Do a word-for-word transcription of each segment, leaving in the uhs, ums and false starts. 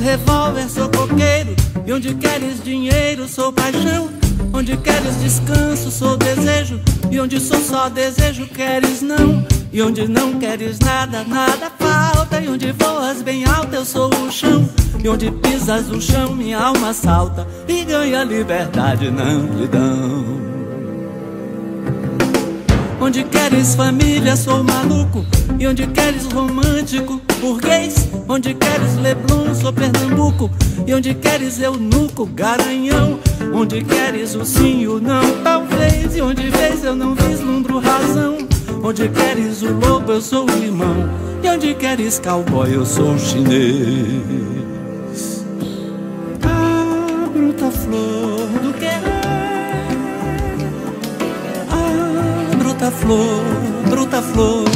revólver, sou coqueiro. E onde queres dinheiro, sou paixão. Onde queres descanso, sou desejo. E onde sou só desejo, queres não. E onde não queres nada, nada falta. E onde voas bem alto, eu sou o chão. E onde pisas o chão, minha alma salta e ganha liberdade na amplidão. Onde queres família, sou maluco. E onde queres romântico, burguês. Onde queres Leblon, sou Pernambuco. E onde queres eunuco, garanhão. Onde queres o sim e o não, talvez. E onde vês eu não vislumbro razão. Onde queres o lobo, eu sou o limão. E onde queres cowboy, eu sou o chinês. Ah, bruta flor do querer. Ah, bruta flor, bruta flor.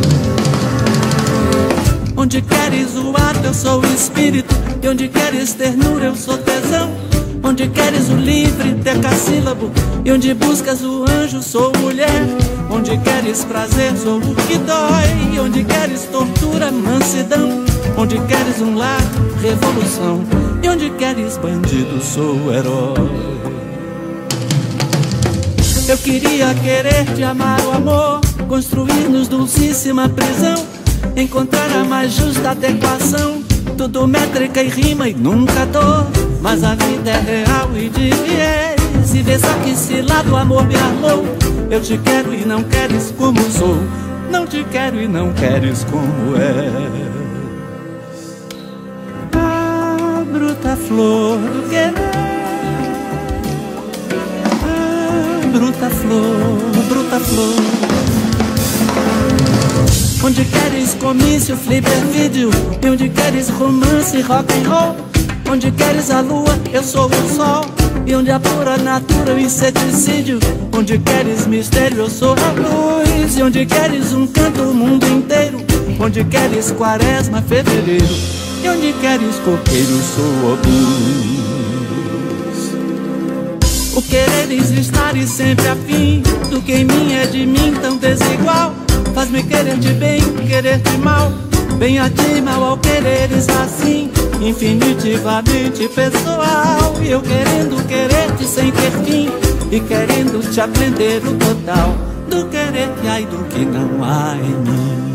Onde queres o ato, eu sou o espírito. E onde queres ternura, eu sou tesão. Onde queres o livre, decassílabo. E onde buscas o anjo, sou mulher. Onde queres prazer, sou o que dói. E onde queres tortura, mansidão. Onde queres um lar, revolução. E onde queres bandido, sou o herói. Eu queria querer te amar o amor, construir-nos dulcíssima prisão, encontrar a mais justa adequação, tudo métrica e rima e nunca dor. Mas a vida é real e de viés, e vê só que se lá do amor me armou. Eu te quero e não queres como sou, não te quero e não queres como és. Ah, bruta flor do querer. Ah, bruta flor, bruta flor. Onde queres comício, flipper vídeo. E onde queres romance, rock and roll. Onde queres a lua, eu sou o sol. E onde a pura natura, o inseticídio. Onde queres mistério, eu sou a luz. E onde queres um canto, o mundo inteiro. Onde queres quaresma, fevereiro. E onde queres coqueiro, sou o blues. O quereres estar e sempre afim do que em mim é de mim tão desigual. Faz-me querer de bem, querer de mal. Bem a ti, mal ao quereres assim, infinitivamente pessoal. E eu querendo querer-te sem ter fim, e querendo te aprender o total do querer que há e do que não há em mim.